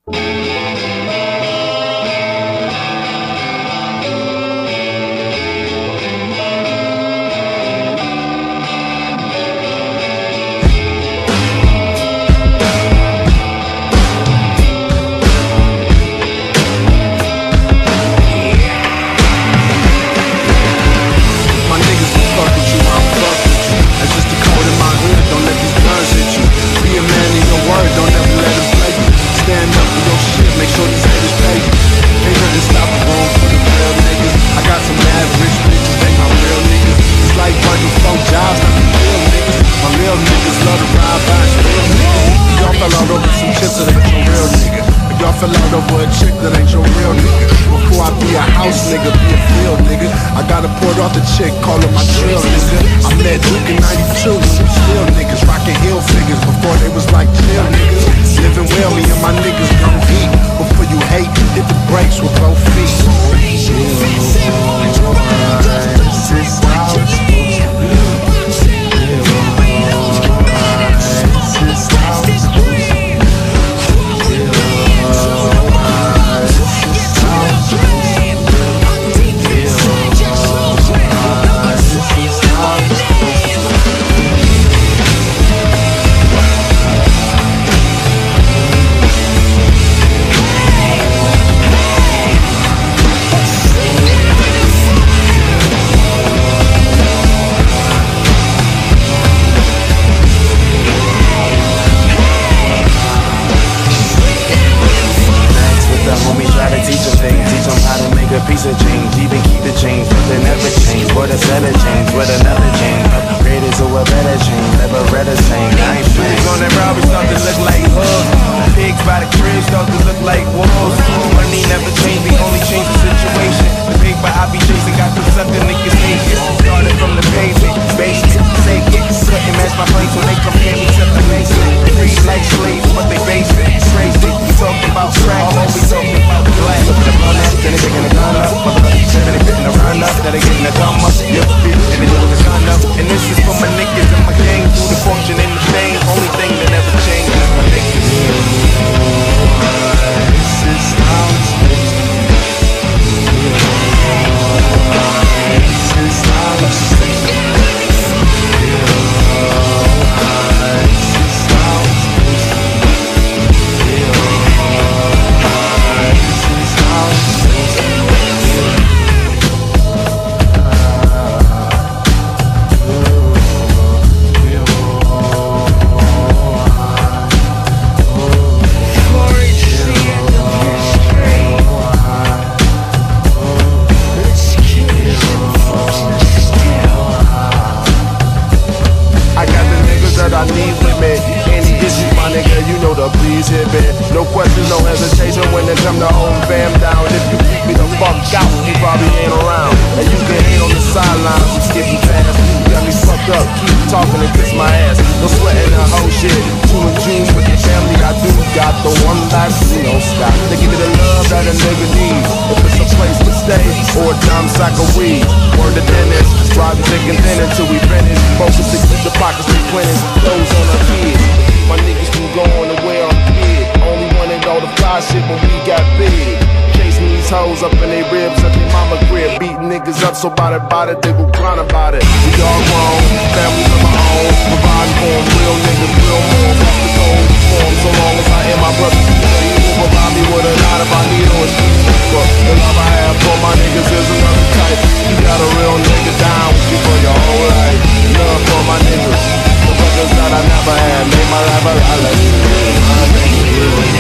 Fell out over a chick that ain't your real nigga. Before I be a house nigga, be a field nigga. I got a port off the chick, call her my drill nigga. I met Duke in 92 when them still niggas rockin' heel figures before they was like chill niggas. Living well, me and my niggas gon' eat. Before you hate, hit the brakes with both feet. Piece of change, even keep the change, but they never change. What a set of change, with another change. Upgraded to a better change, never read a saying. I ain't pigs on that route, we start to look like hooves. Pigs by the crib start to look like wolves. Money never changed, we only change the situation. The pig by I be chasing, got them sucker niggas naked. Started from the pavement, basement, take it. Couldn't match my place when they compare me to the nation. Free like slaves, but they base it. Crazy, we talking about crack, we talking about black. Look at the blunt ass, then they taking the gun up. Motherfuckers then they getting the run up, then they getting the thumb up. Yep, and they doing the sun up. And this is for my niggas and my gang, through the function and the fame. Only thing that never changed is my niggas. This is how it's supposed to be. This is how it's supposed to be. Please hit me. No question, no hesitation when it come to holding fam down. If you keep me the fuck out, you probably ain't around. And you can hate on the sidelines and skip me past. You got me fucked up, keep talking and kiss my ass. No sweating the whole shit. June and June with the family I do. Got the one life, you know, stop. They give me the love that a nigga needs. If it's a place to stay or a dumb sack of weed. Word to dentist, driving thick and thin until we finish. Focus to keep the pockets replenished. Those on our kids. My niggas can go on the way I'm big. Only one that know the fly shit when we got big. Chasing these hoes up in their ribs at their mama crib. Beating niggas up so about it, they will grind about it. We all grown, families of my own. Providing for them, real niggas, real more. Bust the gold for them so long as I am my brother. He will provide me with a lot if I need or a street. But the love I have for my niggas is another type. You got a real nigga down with you for your whole life. Love for my niggas. The brothers that I never had made my life a lot less.